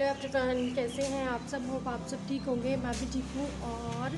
Everyone, कैसे हैं आप सब। होप आप सब ठीक होंगे। मैं भी ठीक हूँ और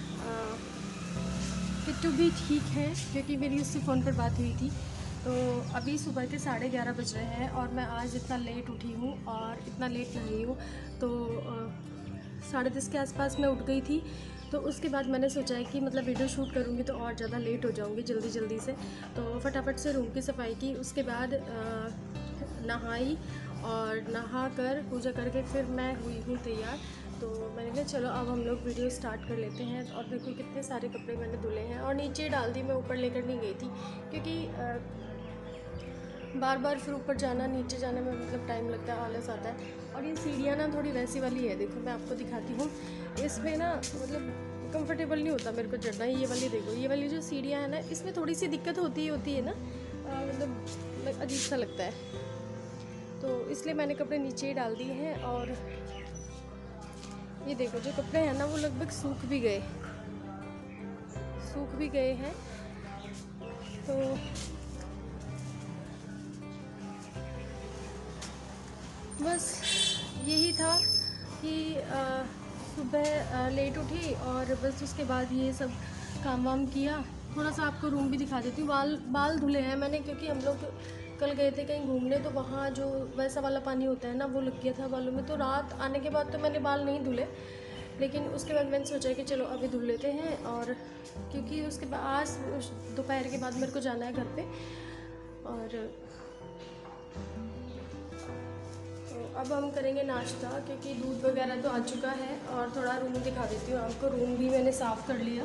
किट्टू भी ठीक है क्योंकि मेरी उससे फ़ोन पर बात हुई थी। तो अभी सुबह के 11:30 बज रहे हैं और मैं आज इतना लेट उठी हूँ और इतना लेट नहाई हूँ। तो 10:30 के आसपास मैं उठ गई थी। तो उसके बाद मैंने सोचा है कि मतलब वीडियो शूट करूँगी तो और ज़्यादा लेट हो जाऊँगी जल्दी जल्दी से। तो फटाफट से रूम की सफाई की, उसके बाद नहाई और नहा कर पूजा करके फिर मैं हुई हूँ तैयार। तो मैंने कहा चलो अब हम लोग वीडियो स्टार्ट कर लेते हैं। और देखो कितने सारे कपड़े मैंने धुले हैं और नीचे डाल दी, मैं ऊपर लेकर नहीं गई थी क्योंकि बार बार फिर ऊपर जाना नीचे जाने में मतलब टाइम लगता है, आलस आता है। और ये सीढ़ियाँ ना थोड़ी वैसी वाली है, देखो मैं आपको दिखाती हूँ। इसमें ना मतलब कंफर्टेबल नहीं होता मेरे को चढ़ना। ये वाली देखो, ये वाली जो सीढ़ियाँ हैं ना, इसमें थोड़ी सी दिक्कत होती है ना, मतलब अजीब सा लगता है। तो इसलिए मैंने कपड़े नीचे ही डाल दिए हैं। और ये देखो जो कपड़े हैं ना वो लगभग सूख भी गए हैं। तो बस यही था कि सुबह लेट उठी और बस उसके बाद ये सब काम वाम किया। थोड़ा सा आपको रूम भी दिखा देती हूँ। बाल धुले हैं मैंने क्योंकि हम लोग कल गए थे कहीं घूमने, तो वहाँ जो वैसा वाला पानी होता है ना वो लग गया था बालों में। तो रात आने के बाद तो मैंने बाल नहीं धुले, लेकिन उसके बाद मैंने सोचा कि चलो अभी धुल लेते हैं। और क्योंकि उसके बाद आज दोपहर के बाद मेरे को जाना है घर पे। और तो अब हम करेंगे नाश्ता क्योंकि दूध वगैरह तो आ चुका है। और थोड़ा रूम दिखा देती हूँ आपको। रूम भी मैंने साफ़ कर लिया।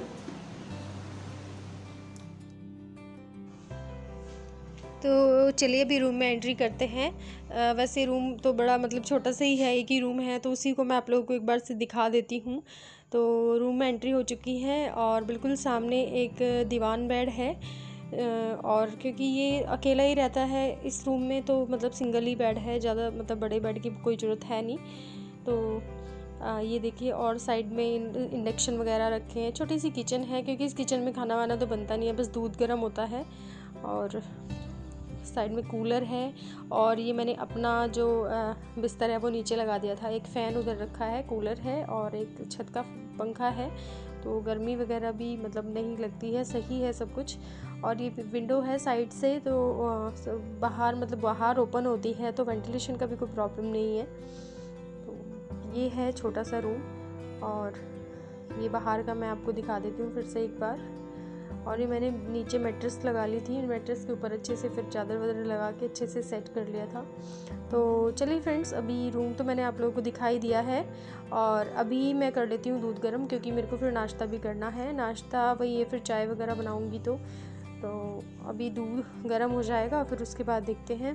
तो चलिए अभी रूम में एंट्री करते हैं। वैसे रूम तो बड़ा मतलब छोटा सा ही है, एक ही रूम है, तो उसी को मैं आप लोगों को एक बार से दिखा देती हूँ। तो रूम में एंट्री हो चुकी है और बिल्कुल सामने एक दीवान बेड है। और क्योंकि ये अकेला ही रहता है इस रूम में, तो मतलब सिंगल ही बेड है, ज़्यादा मतलब बड़े बेड की कोई ज़रूरत है नहीं। तो ये देखिए, और साइड में इंडक्शन वगैरह रखे हैं। छोटी सी किचन है क्योंकि इस किचन में खाना वाना तो बनता नहीं है, बस दूध गर्म होता है। और साइड में कूलर है। और ये मैंने अपना जो बिस्तर है वो नीचे लगा दिया था। एक फ़ैन उधर रखा है, कूलर है और एक छत का पंखा है। तो गर्मी वगैरह भी मतलब नहीं लगती है, सही है सब कुछ। और ये विंडो है साइड से, तो बाहर मतलब बाहर ओपन होती है, तो वेंटिलेशन का भी कोई प्रॉब्लम नहीं है। तो ये है छोटा सा रूम। और ये बाहर का मैं आपको दिखा देती हूँ फिर से एक बार। और ये मैंने नीचे मैट्रेस लगा ली थी, मैट्रेस के ऊपर अच्छे से फिर चादर वादर लगा के अच्छे से सेट कर लिया था। तो चलिए फ्रेंड्स, अभी रूम तो मैंने आप लोगों को दिखाई दिया है। और अभी मैं कर लेती हूँ दूध गर्म क्योंकि मेरे को फिर नाश्ता भी करना है। नाश्ता वही है, फिर चाय वगैरह बनाऊँगी। तो अभी दूध गर्म हो जाएगा, फिर उसके बाद देखते हैं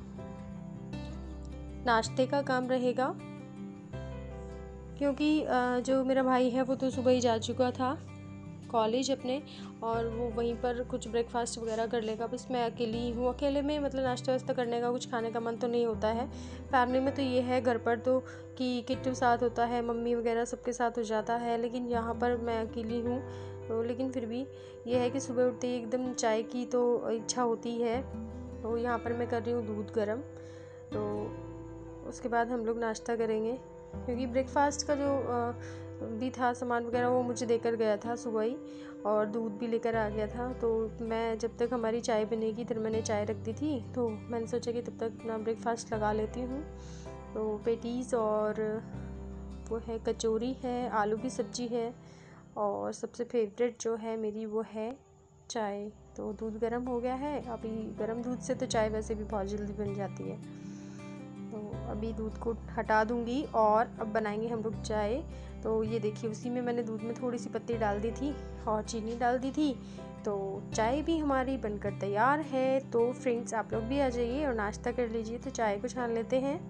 नाश्ते का काम रहेगा। क्योंकि जो मेरा भाई है वो तो सुबह ही जा चुका था कॉलेज अपने, और वो वहीं पर कुछ ब्रेकफास्ट वगैरह कर लेगा। बस मैं अकेली ही हूँ। अकेले में मतलब नाश्ता वास्ता करने का कुछ खाने का मन तो नहीं होता है। फैमिली में तो ये है, घर पर तो कि किट्टू साथ होता है, मम्मी वगैरह सबके साथ हो जाता है, लेकिन यहाँ पर मैं अकेली हूँ। तो लेकिन फिर भी ये है कि सुबह उठते ही एकदम चाय की तो इच्छा होती है। तो यहाँ पर मैं कर रही हूँ दूध गर्म। तो उसके बाद हम लोग नाश्ता करेंगे क्योंकि ब्रेकफास्ट का जो भी था सामान वगैरह वो मुझे देकर गया था सुबह ही, और दूध भी लेकर आ गया था। तो मैं जब तक हमारी चाय बनेगी फिर मैंने चाय रख दी थी, तो मैंने सोचा कि तब तक अपना ब्रेकफास्ट लगा लेती हूँ। तो पेटीज़ और वो है कचौरी है, आलू की सब्ज़ी है, और सबसे फेवरेट जो है मेरी वो है चाय। तो दूध गर्म हो गया है। अभी गर्म दूध से तो चाय वैसे भी बहुत जल्दी बन जाती है। तो अभी दूध को हटा दूंगी और अब बनाएंगे हम लोग चाय। तो ये देखिए, उसी में मैंने दूध में थोड़ी सी पत्ती डाल दी थी और चीनी डाल दी थी। तो चाय भी हमारी बनकर तैयार है। तो फ्रेंड्स, आप लोग भी आ जाइए और नाश्ता कर लीजिए। तो चाय को छान लेते हैं।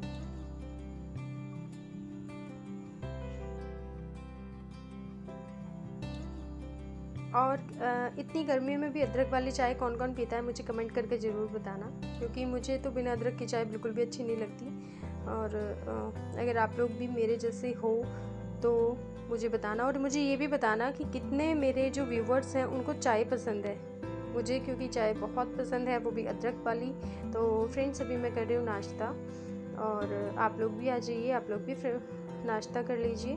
और इतनी गर्मी में भी अदरक वाली चाय कौन कौन पीता है मुझे कमेंट करके ज़रूर बताना, क्योंकि मुझे तो बिना अदरक की चाय बिल्कुल भी अच्छी नहीं लगती। और अगर आप लोग भी मेरे जैसे हो तो मुझे बताना, और मुझे ये भी बताना कि कितने मेरे जो व्यूवर्स हैं उनको चाय पसंद है। मुझे क्योंकि चाय बहुत पसंद है, वो भी अदरक वाली। तो फ्रेंड्स, अभी मैं कर रही हूँ नाश्ता। और आप लोग भी आ जाइए, आप लोग भी फिर नाश्ता कर लीजिए।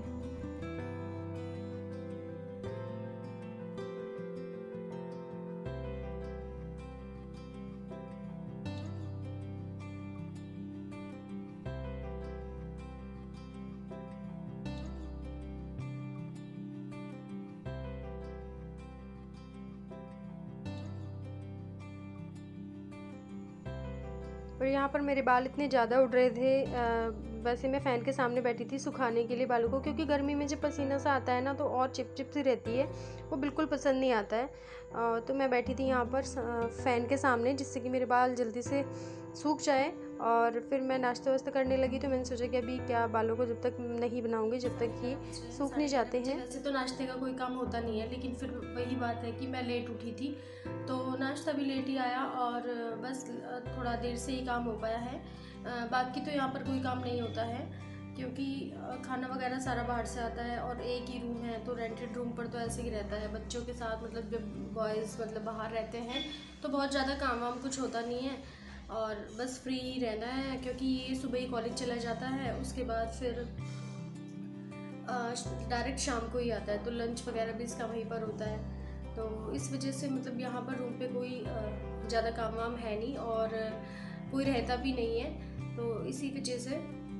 और यहाँ पर मेरे बाल इतने ज़्यादा उड़ रहे थे, वैसे मैं फ़ैन के सामने बैठी थी सुखाने के लिए बालों को, क्योंकि गर्मी में जब पसीना सा आता है ना तो और चिप चिप सी रहती है, वो बिल्कुल पसंद नहीं आता है। तो मैं बैठी थी यहाँ पर फ़ैन के सामने, जिससे कि मेरे बाल जल्दी से सूख जाए। और फिर मैं नाश्ता वास्ता करने लगी, तो मैंने सोचा कि अभी क्या बालों को जब तक नहीं बनाऊंगी जब तक ये सूख नहीं जाते हैं। वैसे तो नाश्ते का कोई काम होता नहीं है, लेकिन फिर वही बात है कि मैं लेट उठी थी तो नाश्ता भी लेट ही आया, और बस थोड़ा देर से ही काम हो पाया है। बाकी तो यहाँ पर कोई काम नहीं होता है, क्योंकि खाना वगैरह सारा बाहर से आता है, और एक ही रूम है तो रेंटेड रूम पर तो ऐसे ही रहता है बच्चों के साथ। मतलब जब बॉयज़ मतलब बाहर रहते हैं तो बहुत ज़्यादा काम वाम कुछ होता नहीं है, और बस फ्री ही रहना है, क्योंकि ये सुबह ही कॉलेज चला जाता है, उसके बाद फिर डायरेक्ट शाम को ही आता है, तो लंच वगैरह भी इसका वहीं पर होता है। तो इस वजह से मतलब यहाँ पर रूम पे कोई ज़्यादा काम वाम है नहीं, और कोई रहता भी नहीं है, तो इसी वजह से।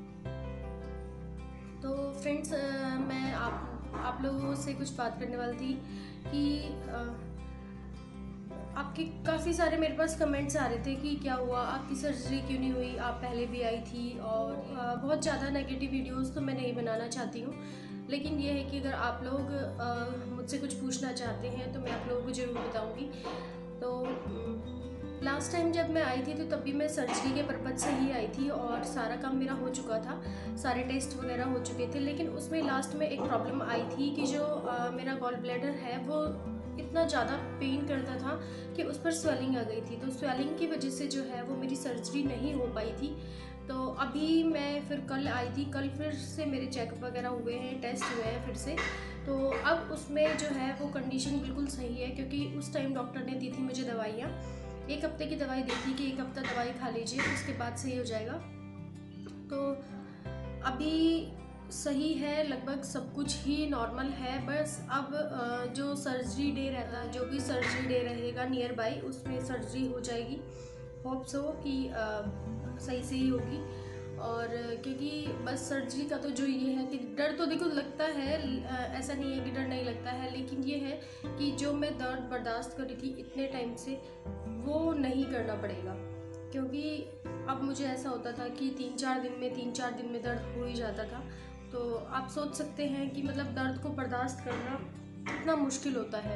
तो फ्रेंड्स, मैं आप लोगों से कुछ बात करने वाली थी कि आपके काफ़ी सारे मेरे पास कमेंट्स आ रहे थे कि क्या हुआ, आपकी सर्जरी क्यों नहीं हुई, आप पहले भी आई थी। और बहुत ज़्यादा नेगेटिव वीडियोस तो मैं नहीं बनाना चाहती हूँ, लेकिन ये है कि अगर आप लोग मुझसे कुछ पूछना चाहते हैं तो मैं आप लोगों को ज़रूर बताऊँगी। तो लास्ट टाइम जब मैं आई थी तो तब भी मैं सर्जरी के पर्पज़ से ही आई थी, और सारा काम मेरा हो चुका था, सारे टेस्ट वगैरह हो चुके थे। लेकिन उसमें लास्ट में एक प्रॉब्लम आई थी कि जो मेरा गॉल ब्लैडर है वो इतना ज़्यादा पेन करता था कि उस पर स्वेलिंग आ गई थी। तो स्वेलिंग की वजह से जो है वो मेरी सर्जरी नहीं हो पाई थी। तो अभी मैं फिर कल आई थी, कल फिर से मेरे चेकअप वगैरह हुए हैं, टेस्ट हुए हैं फिर से। तो अब उसमें जो है वो कंडीशन बिल्कुल सही है, क्योंकि उस टाइम डॉक्टर ने दी थी मुझे दवाइयाँ, 1 हफ्ते की दवाई दी थी कि 1 हफ्ता दवाई खा लीजिए, उसके बाद सही हो जाएगा। तो अभी सही है, लगभग सब कुछ ही नॉर्मल है। बस अब जो सर्जरी डे रहता है, जो भी सर्जरी डे रहेगा नियर बाई, उसमें सर्जरी हो जाएगी। होप सो कि सही से ही होगी। और क्योंकि बस सर्जरी का तो जो ये है कि डर तो देखो लगता है, ऐसा नहीं है कि डर नहीं लगता है, लेकिन ये है कि जो मैं दर्द बर्दाश्त कर रही थी इतने टाइम से, वो नहीं करना पड़ेगा। क्योंकि अब मुझे ऐसा होता था कि 3-4 दिन में दर्द हो ही जाता था। तो आप सोच सकते हैं कि मतलब दर्द को बर्दाश्त करना कितना मुश्किल होता है।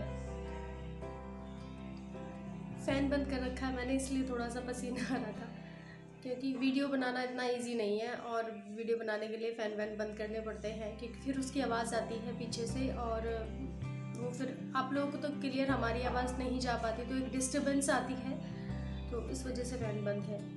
फ़ैन बंद कर रखा है मैंने, इसलिए थोड़ा सा पसीना आ रहा था, क्योंकि वीडियो बनाना इतना इजी नहीं है, और वीडियो बनाने के लिए फ़ैन वैन बंद करने पड़ते हैं, क्योंकि फिर उसकी आवाज़ आती है पीछे से, और वो फिर आप लोगों को तो क्लियर हमारी आवाज़ नहीं जा पाती, तो एक डिस्टर्बेंस आती है, तो इस वजह से फ़ैन बंद है।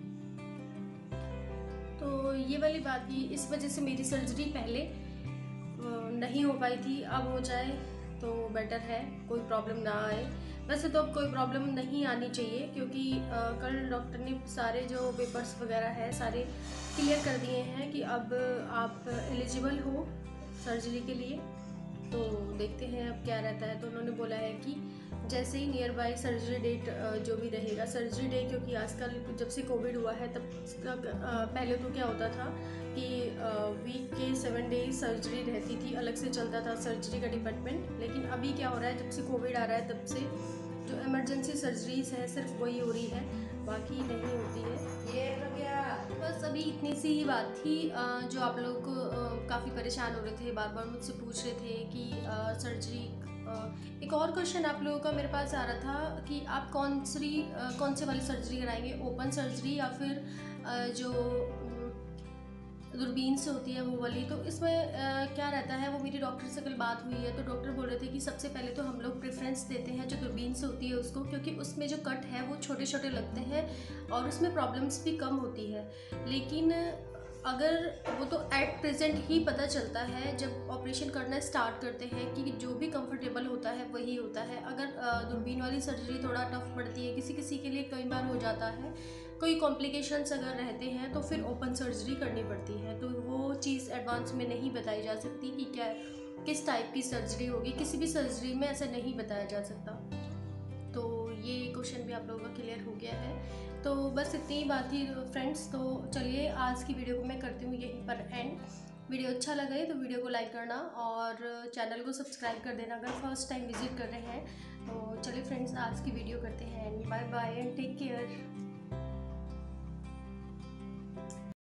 तो ये वाली बात थी, इस वजह से मेरी सर्जरी पहले नहीं हो पाई थी, अब हो जाए तो बेटर है, कोई प्रॉब्लम ना आए। वैसे तो अब कोई प्रॉब्लम नहीं आनी चाहिए, क्योंकि कल डॉक्टर ने सारे जो पेपर्स वगैरह है सारे क्लियर कर दिए हैं कि अब आप एलिजिबल हो सर्जरी के लिए। तो देखते हैं अब क्या रहता है। तो उन्होंने बोला है कि जैसे ही नियर बाई सर्जरी डेट जो भी रहेगा, सर्जरी डे, क्योंकि आजकल जब से कोविड हुआ है तब तक पहले तो क्या होता था कि वीक के 7 डेज सर्जरी रहती थी, अलग से चलता था सर्जरी का डिपार्टमेंट। लेकिन अभी क्या हो रहा है, जब से कोविड आ रहा है तब से जो इमरजेंसी सर्जरीज है सिर्फ वही हो रही है, बाकी नहीं होती है। ये हो गया। बस अभी इतनी सी ही बात थी, जो आप लोग को काफ़ी परेशान हो रहे थे, बार बार मुझसे पूछ रहे थे कि सर्जरी। एक और क्वेश्चन आप लोगों का मेरे पास आ रहा था कि आप कौन से वाली सर्जरी कराएंगे, ओपन सर्जरी या फिर जो दूरबीन से होती है वो वाली। तो इसमें क्या रहता है, वो मेरी डॉक्टर से कल बात हुई है, तो डॉक्टर बोल रहे थे कि सबसे पहले तो हम लोग प्रेफरेंस देते हैं जो दूरबीन से होती है उसको, क्योंकि उसमें जो कट है वो छोटे छोटे लगते हैं और उसमें प्रॉब्लम्स भी कम होती है। लेकिन अगर वो तो एट प्रेजेंट ही पता चलता है जब ऑपरेशन करना स्टार्ट करते हैं कि जो भी कंफर्टेबल होता है वही होता है। अगर दूरबीन वाली सर्जरी थोड़ा टफ पड़ती है, किसी किसी के लिए कई बार हो जाता है, कोई कॉम्प्लिकेशंस अगर रहते हैं तो फिर ओपन सर्जरी करनी पड़ती है। तो वो चीज़ एडवांस में नहीं बताई जा सकती कि क्या किस टाइप की सर्जरी होगी, किसी भी सर्जरी में ऐसा नहीं बताया जा सकता। तो ये क्वेश्चन भी आप लोगों का क्लियर हो गया है। तो बस इतनी ही बात थी फ्रेंड्स। तो चलिए आज की वीडियो को मैं करती हूँ यहीं पर एंड। वीडियो अच्छा लगा है तो वीडियो को लाइक करना और चैनल को सब्सक्राइब कर देना अगर फर्स्ट टाइम विजिट कर रहे हैं। तो चलिए फ्रेंड्स आज की वीडियो करते हैं and bye bye and take care.